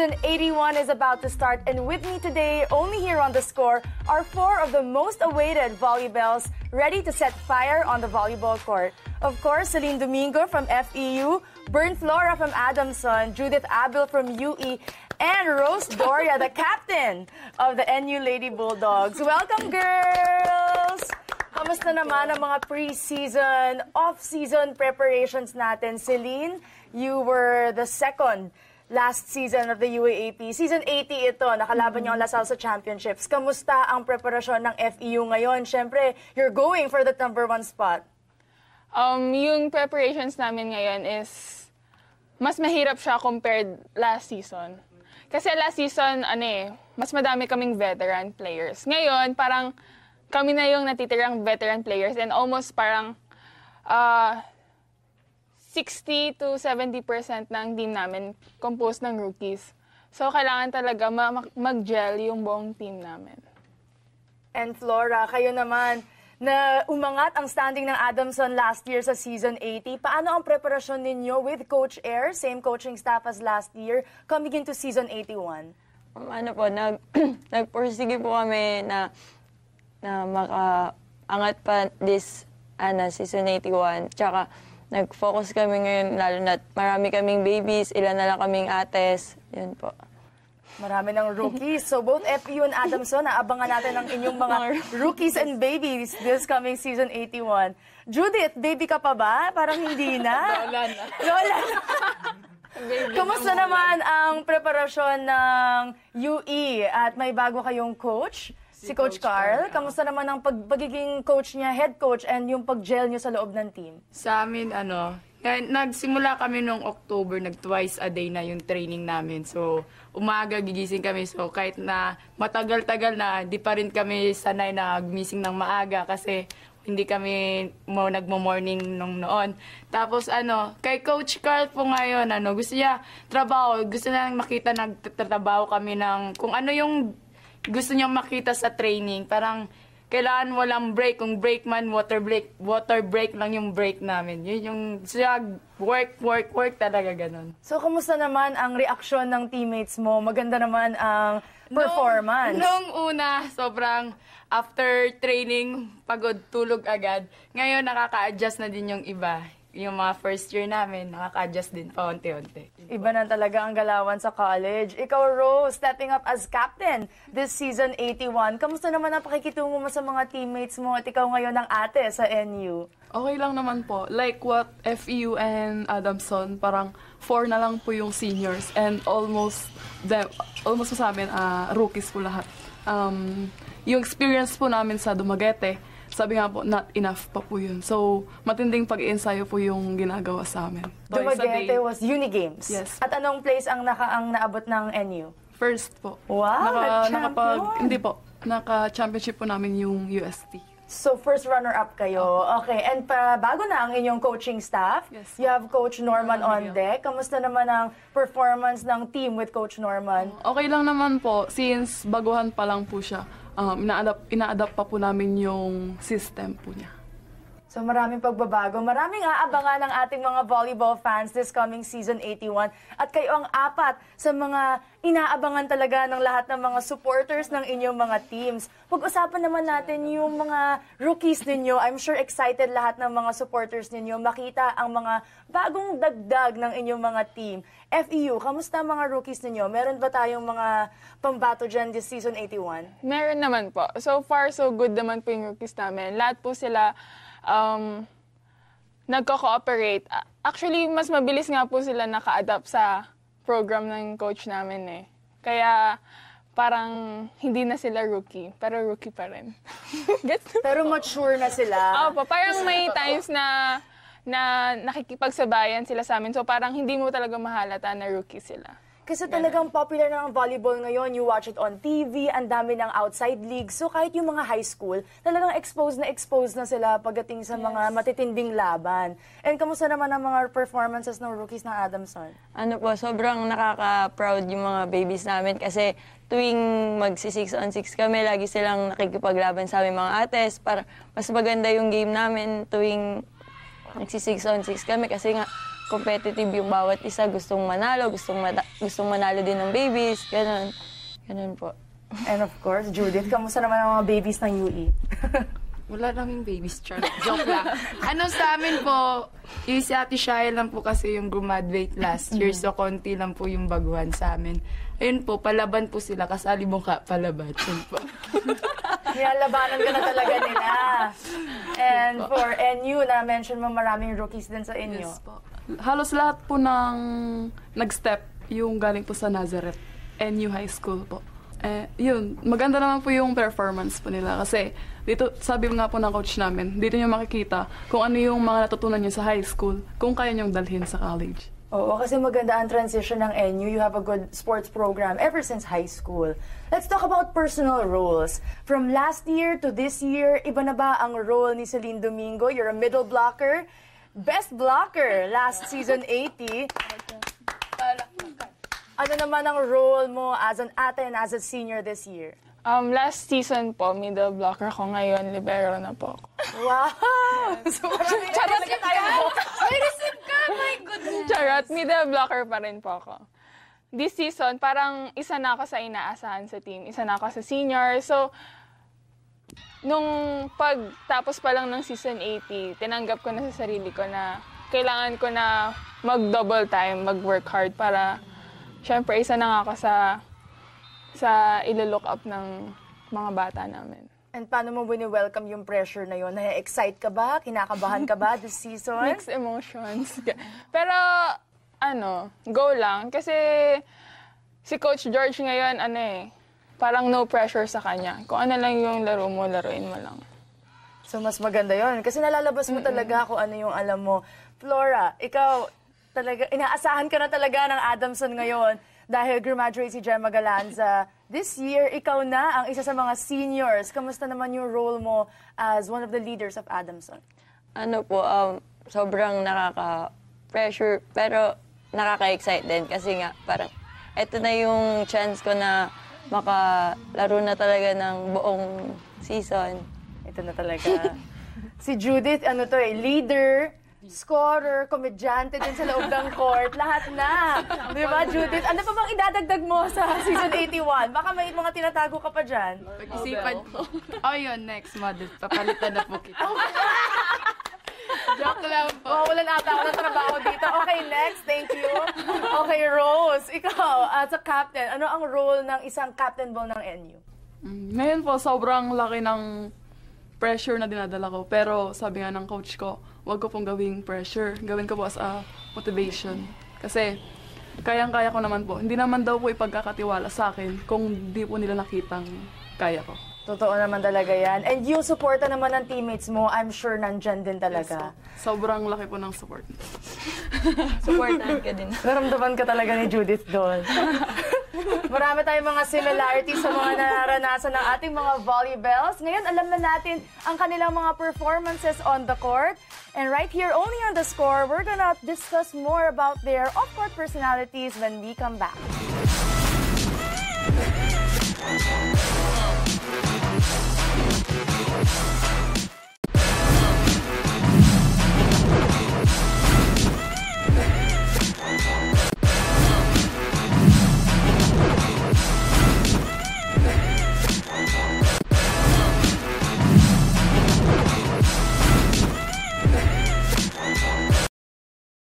Season 81 is about to start, and with me today, only here on The Score, are 4 of the most awaited volleybells ready to set fire on the volleyball court. Of course, Celine Domingo from FEU, Bernadette Flora from Adamson, Judith Abil from UE, and Doria, the captain of the NU Lady Bulldogs. Welcome, girls! Kamusta naman ang mga pre-season, off-season preparations natin? Celine, you were the second last season of the UAAP. Season 80 ito, nakalaban niyo ang LaSalle sa championships. Kamusta ang preparasyon ng FEU ngayon? Siyempre, you're going for the #1 spot. Yung preparations namin ngayon is mas mahirap siya compared last season. Kasi last season, mas madami kaming veteran players. Ngayon, parang kami na yung natitirang veteran players and almost parang 60 to 70% ng team namin composed ng rookies. So, kailangan talaga mag-gel yung buong team namin. And Flora, kayo naman, na umangat ang standing ng Adamson last year sa Season 80. Paano ang preparasyon ninyo with Coach Air, same coaching staff as last year, coming into Season 81? Nagpursige po kami na makaangat pa this Season 81. Tsaka, nag-focus kami ngayon, lalo na marami kaming babies, ilan na lang kaming ates. Yun po. Marami ng rookies. So both FEU and Adamson, naabangan natin ang inyong mga rookies and babies this coming Season 81. Judith, baby ka pa ba? Parang hindi na. Lola na. Lola na. Kamusta naman ang preparasyon ng UE at may bago kayong coach? Si Coach Carl. Kamusta naman ang pagiging coach niya, head coach, and yung pag-gel niyo sa loob ng team? Sa amin, nagsimula kami noong October, twice a day na yung training namin. So, umaga gigising kami. So, kahit na matagal-tagal na, di pa rin kami sanay na gumising ng maaga kasi hindi kami nagmo-morning nung noon. Tapos, kay Coach Carl po ngayon, gusto niya trabaho. Gusto niya makita nagtatrabaho kami ng kung ano yung gusto niyang makita sa training. Parang kailangan walang break. Kung break man, water break lang yung break namin. Yun yung work talaga ganun. So, kumusta naman ang reaksyon ng teammates mo? Maganda naman ang performance. Nung una, sobrang after training, pagod, tulog agad. Ngayon, nakaka-adjust na din yung iba. Yung mga first year namin, nakaka-adjust din pa unti-unti. Iba na talaga ang galawan sa college. Ikaw, Rose, stepping up as captain this Season 81. Kamusta naman ang pakikitungo mo sa mga teammates mo at ikaw ngayon ang ate sa NU? Okay lang naman po. Like what FEU and Adamson, parang 4 na lang po yung seniors and almost sa amin, rookies po lahat. Yung experience po namin sa Dumaguete, sabi nga po, not enough pa po yun. So, matinding pag-iensayo po yung ginagawa sa amin. Dumaguete was Unigames. Yes. At anong place ang naabot ng NU? First po. Wow, champion! Hindi po. Naka-championship po namin yung UST. So, first runner-up kayo. Okay, and bago na ang inyong coaching staff. Yes. You have Coach Norman on deck. Kamusta naman ang performance ng team with Coach Norman? Okay lang naman po, since baguhan pa lang po siya. Ina-adapt pa po namin yung system po niya. So maraming pagbabago. Maraming aabangan ng ating mga volleyball fans this coming Season 81. At kayo ang 4 sa mga inaabangan talaga ng lahat ng mga supporters ng inyong mga teams. Pag-usapan naman natin yung mga rookies ninyo. I'm sure excited lahat ng mga supporters ninyo makita ang mga bagong dagdag ng inyong mga team. FEU, kamusta ang mga rookies ninyo? Meron ba tayong mga pambato dyan this Season 81? Meron naman po. So far, so good naman po yung rookies namin. Lahat po sila nagko-cooperate. Actually, mas mabilis nga po sila naka-adapt sa program ng coach namin eh. Kaya parang hindi na sila rookie, pero rookie pa rin. Pero mature na sila. Opo, parang may times na nakikipagsabayan sila sa amin. So parang hindi mo talaga mahalata na rookie sila. Kasi talagang popular na ang volleyball ngayon. You watch it on TV, ang dami ng outside leagues. So kahit yung mga high school, talagang exposed na sila pagdating sa mga matitinding laban. And kamusta naman ang mga performances ng rookies ng Adamson? Sobrang nakaka-proud yung mga babies namin kasi tuwing magsi-6-on-6 kami, lagi silang nakikipaglaban sa aming mga ates para mas maganda yung game namin tuwing magsi-6-on-6 kami kasi nga competitive yung bawat isa. Gustong manalo, gustong manalo din ng babies. Ganon. Ganon po. And of course, Judith, kamusta naman ang mga babies ng UE? Wala naming babies, Char. Joke lang. Ano sa amin po, yung si Ate Shaya lang po kasi yung graduate last year, so konti lang po yung baguhan sa amin. Ayun po, palaban po sila, kasali mo ka, palaban. Yun po. Nilalabanan ka na talaga nila. And for NU, na-mention mo maraming rookies din sa inyo. Yes po. Halos lahat po ng nag-step yung galing po sa Nazareth, NU High School po. Yun, maganda naman po yung performance po nila kasi dito, sabi nga po ng coach namin, dito nyo makikita kung ano yung mga natutunan nyo sa high school, kung kaya nyong dalhin sa college. Oo, kasi maganda ang transition ng NU. You have a good sports program ever since high school. Let's talk about personal roles. From last year to this year, iba na ba ang role ni Celine Domingo? You're a middle blocker, best blocker last season 80. Ano naman ang role mo as an ate and as a senior this year? Last season po, middle blocker ko. Ngayon, libero na po ako. Wow! So, charot ka tayo mo. May receive ka! My goodness! Charot, middle blocker pa rin po ako. This season, parang isa na ako sa inaasahan sa team. Isa na ako sa senior. So, nung pagtapos pa lang ng season 80, tinanggap ko na sa sarili ko na kailangan ko na mag-double time, mag-work hard para syempre, isa na nga ako sa ilo-look up ng mga bata namin. And paano mo wini-welcome yung pressure na yun? Na-excite ka ba? Kinakabahan ka ba this season? Mixed emotions. Pero, go lang. Kasi si Coach George ngayon, parang no pressure sa kanya. Kung ano lang yung laro mo, laruin mo lang. So, mas maganda yon kasi nalalabas mo talaga kung ano yung alam mo. Flora, ikaw, talaga, inaasahan ka na talaga ng Adamson ngayon dahil graduate si Gemma Galanza. This year, ikaw na ang isa sa mga seniors. Kamusta naman yung role mo as one of the leaders of Adamson? Sobrang nakaka-pressure pero nakaka-excite din kasi nga parang eto na yung chance ko na makalaro na talaga ng buong season. Ito na talaga. Si Judith, leader, scorer, komedyante din sa loob ng court, lahat na. Di ba, Judith? Ano pa bang idadagdag mo sa season 81? Baka may mga tinatago ka pa dyan. Pag-isipan po. Yun, next model. Papalitan na po kita. Joke lang po. Wala na ata ako ng trabaho dito. Okay, next. Thank you. Okay, Rose. Ikaw, as a captain, ano ang role ng isang captain ball ng NU? Ngayon po, sobrang laki ng pressure na dinadala ko. Pero sabi nga ng coach ko, huwag ko pong gawing pressure. Gawin ko po as a motivation. Kasi kayang-kaya ko naman po. Hindi naman daw po ipagkakatiwala sa akin kung di po nila nakitang kaya ko. Totoo naman talaga yan. And yung suporta naman ng teammates mo, I'm sure nandyan din talaga. Yes, sobrang laki po ng support. Supportan ka din. Naramdaman ka talaga ni Judith doon. Marami tayong mga similarities sa mga nararanasan ng ating mga volleybells. Ngayon, alam na natin ang kanilang mga performances on the court. And right here, only on The Score, we're gonna discuss more about their off-court personalities when we come back.